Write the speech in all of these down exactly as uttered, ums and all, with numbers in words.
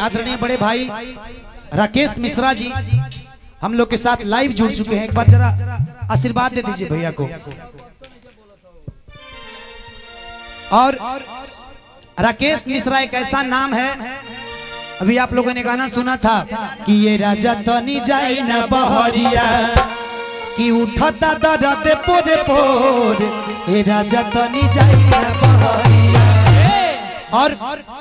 आदरणीय बड़े भाई राकेश मिश्रा जी हम लोग के साथ लाइव जुड़ चुके हैं। एक बार जरा आशीर्वाद दे दीजिए भैया को। और राकेश मिश्रा एक ऐसा नाम है, अभी आप लोगों ने गाना सुना था कि ये राजा तनी जाई ना बहरिया कि उठता दर्द पोरे पोर, ये राजा तनी जाई ना बहरिया। और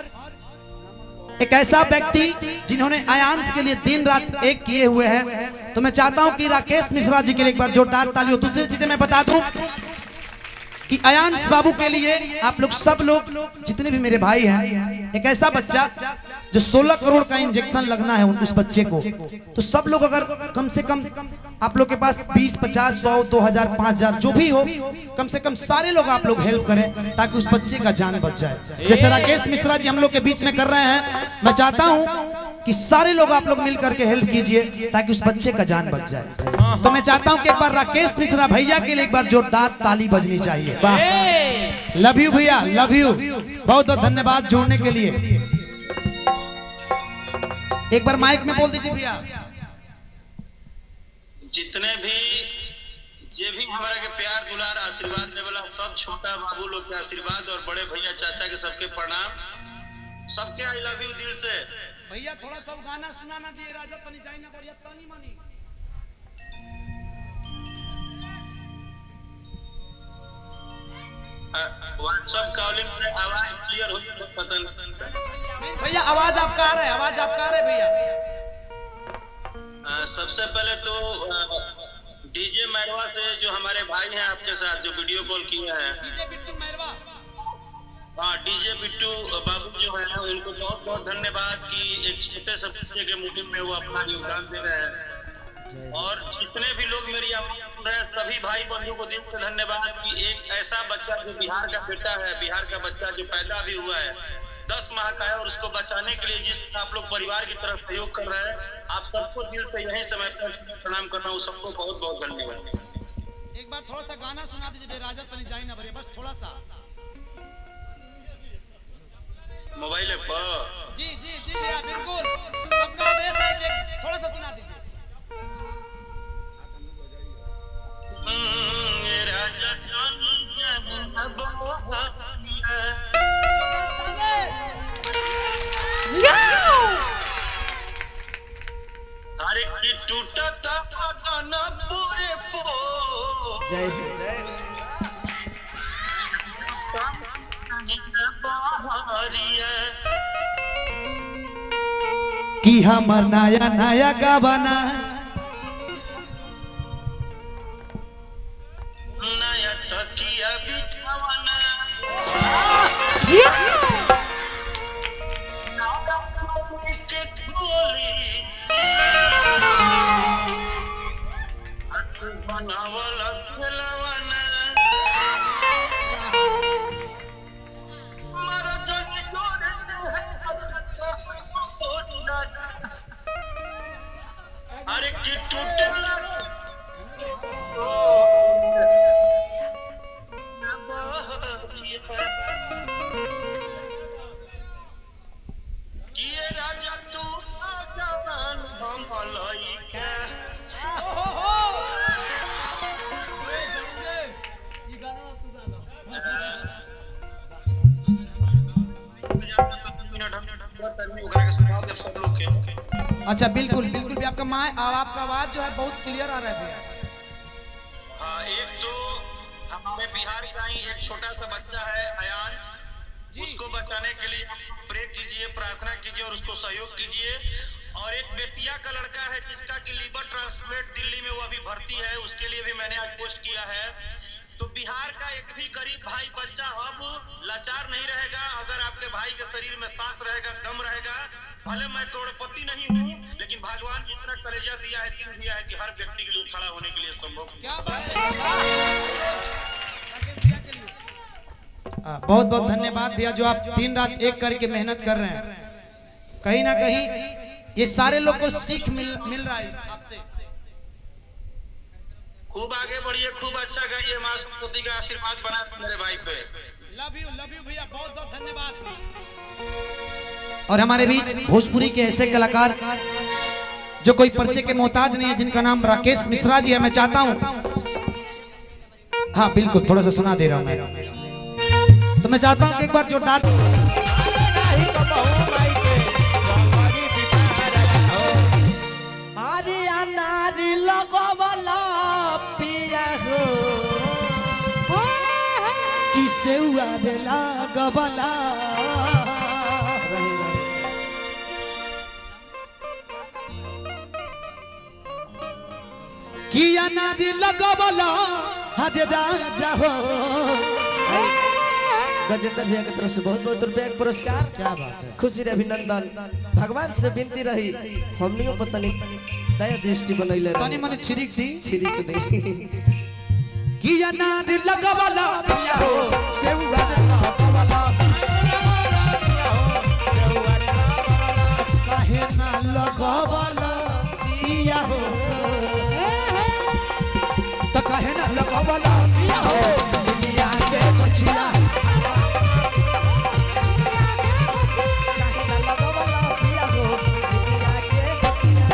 एक ऐसा व्यक्ति जिन्होंने आयांश के लिए दिन रात एक किए हुए हैं, तो मैं चाहता हूं कि राकेश मिश्रा जी के लिए एक बार जोरदार ताली हो। दूसरी चीजें मैं बता दूं कि आयांश बाबू के लिए आप लोग सब लोग जितने भी मेरे भाई हैं, एक ऐसा बच्चा जो सोलह करोड़ का इंजेक्शन लगना है उस बच्चे को, तो सब लोग अगर कम से कम आप लोग के पास बीस पचास सौ दो हजार पांच हजार जो भी हो, कम से कम सारे लोग आप लोग हेल्प करें ताकि उस बच्चे का जान बच जाए। जैसे राकेश मिश्रा जी हम लोग के बीच में कर रहे हैं, मैं चाहता हूं कि सारे लोग आप लोग मिल करके हेल्प कीजिए ताकि उस बच्चे का जान बच जाए। तो मैं चाहता हूं कि एक बार राकेश मिश्रा भैया के लिए एक बार जोरदार ताली बजनी चाहिए। वाह, लव यू भैया, लव यू, बहुत बहुत धन्यवाद जुड़ने के लिए। एक बार माइक में बोल दीजिए भैया। जितने भी जे भी हमारा के प्यार दुलार आशीर्वाद देवला सब छोटा बाबू लोग के आशीर्वाद और बड़े भैया चाचा के सबके प्रणाम, सबके आई लव यू दिल से। भैया थोड़ा सा गाना सुनाना दिए, राजा तनी जाई ना बढ़िया तनी मनी। व्हाट्सएप कॉलिंग में आवाज क्लियर हो तो पता नहीं भैया, आवाज आपका आ रहा है, आवाज आपका आ रहा है भैया। सबसे पहले तो डीजे मैरवा से जो हमारे भाई हैं आपके साथ जो वीडियो कॉल किया है, डीजे बिट्टू मैरवा, हाँ डीजे बिट्टू बाबू जो है उनको बहुत बहुत धन्यवाद कि एक छोटे से बच्चे के मुहिम में वो अपना योगदान दे रहे हैं। और जितने भी लोग मेरी आवाज सुन रहे हैं सभी भाई बंधु को दिल से धन्यवाद कि एक ऐसा बच्चा जो बिहार का बेटा है, बिहार का बच्चा जो पैदा भी हुआ है, दस माह का है, और उसको बचाने के लिए जिस आप लोग परिवार की तरफ सहयोग कर रहे हैं, आप सबको दिल से यही समय पर प्रणाम करना हूँ, सबको बहुत बहुत धन्यवाद। एक बार थोड़ा सा गाना सुना दीजिए, राजा तनी जाई ना बढ़िया, बस थोड़ा सा मोबाइल पर। जी जी जी भैया, बिल्कुल सबका आदेश है कि थोड़ा सा सुना दीजिए। राजा तनी जाई ना बहरिया अरे की टूटता गाना पूरे पो। जय हो जय हो। कि हमर नया नया गावाना नया तकिया बिछावाना के खोली बनावला खेलवाना मारा जन जोरे अरे की टूटला किए राजा तू आजान हम लइका अच्छा बिल्कुल बिल्कुल भी आपका माँ आपका आवाज जो है बहुत क्लियर आ रहा है भैया। हाँ, एक तो हमारे बिहार का ही एक छोटा सा बच्चा है आयांश, उसको बचाने के लिए प्रे कीजिए, प्रार्थना कीजिए और उसको सहयोग कीजिए। और एक बेतिया का लड़का है जिसका कि लीवर ट्रांसप्लांट दिल्ली में वो अभी भर्ती है, उसके लिए भी मैंने आज पोस्ट किया है। तो बिहार का एक भी गरीब भाई बच्चा अब लाचार नहीं रहेगा। अगर आपके भाई के शरीर में सांस रहेगा, दम रहेगा, भले मैं करोड़पति नहीं हूँ, लेकिन भगवान जितना कलेजा दिया है, दिल दिया है कि हर व्यक्ति के लिए खड़ा होने के लिए संभव। क्या बात है, बहुत बहुत धन्यवाद भैया जो आप दिन रात एक करके मेहनत कर रहे हैं। कहीं ना कहीं ये सारे लोग को सीख मिल मिल रहा है आपसे। खूब आगे बढ़िए, खूब अच्छा गाइए, मां सरस्वती का आशीर्वाद बना मेरे भाई पे। लव यू लव यू भैया, बहुत बहुत धन्यवाद। और हमारे बीच भोजपुरी के ऐसे कलाकार जो कोई परिचय के मोहताज नहीं है, जिनका नाम राकेश मिश्रा जी है। मैं चाहता हूं, हाँ बिल्कुल, थोड़ा सा सुना दे रहा हूं मैं, तो मैं चाहता हूं कि एक बार जोरदार गबला किया नारी लगबला हदे राजा हो। गजेंद्र भैया की तरफ से बहुत बहुत रुपया का पुरस्कार। क्या बात है, खुशी रे अभिनंदन। भगवान से विनती रही, हमनियों पता नहीं दया दृष्टि बनैले तनी मने छिरिक दी छिरिक दी किया नारी लगबला पिया हो सेउआ लगबला काहे ना लगबला पिया हो, तो काहे ना लगबला पिया हो दुनिया के कछिया, काहे ना लगबला पिया हो दुनिया के कछिया।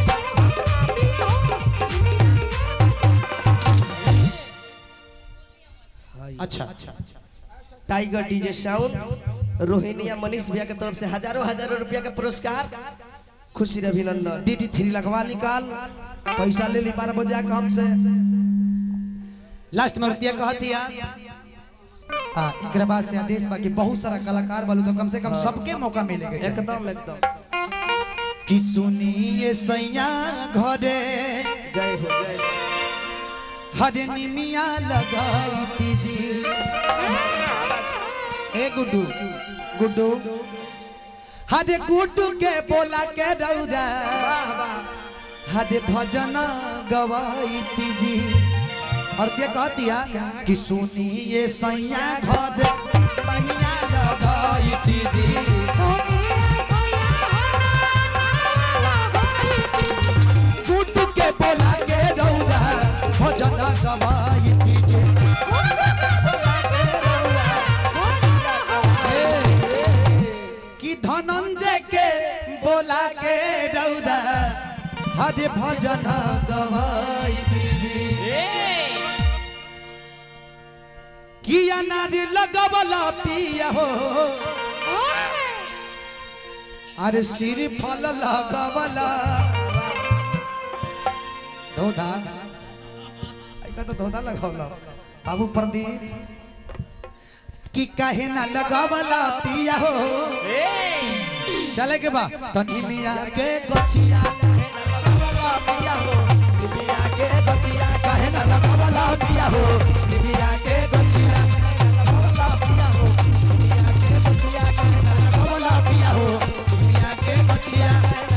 अच्छा, tiger DJ sound Rohiniya Manish भैया की तरफ से हजारों हजारों रुपया का पुरस्कार। खुशी रे अभिनंदन। डीडी थ्री लगवा निकाल, पैसा ले ली बारह बजे आकर हमसे। लास्ट में रुतिया कहती है हाँ, एक बाद से आदेश बाकी बहुत सारा कलाकार वालों, तो कम से कम सबके मौका मिलेगा। एकदम एकदम कि सुनिए सैया घरे जय हो जय हो। हरे निमिया लगाई तीजी ए गुड्डू गुड्डू हरे गुड्डू के बोला के रौरा हरे भजन गवाई तीजी। और ये कहती है कि सुनिए सैया घर निमिया लगाई तीजी, गुड्डू के बोला के रौरा भजन गवाई तीजी। कि धनंजय के बोला के रौरा हरे भजन गवाई तीजी। किया नारी लगबला पिया हो अरे सिर फल लगबला धोधा तो धोधा लगौला बाबू प्रदीप कि काहे ना लगबला पिया हो। चले के बा तनी मिया के गछिया काहे ना लगबला पिया हो, मिया के गछिया काहे ना लगबला पिया हो, मिया के गछिया लगबला पिया हो, मिया के गछिया काहे ना लगबला पिया हो, मिया के गछिया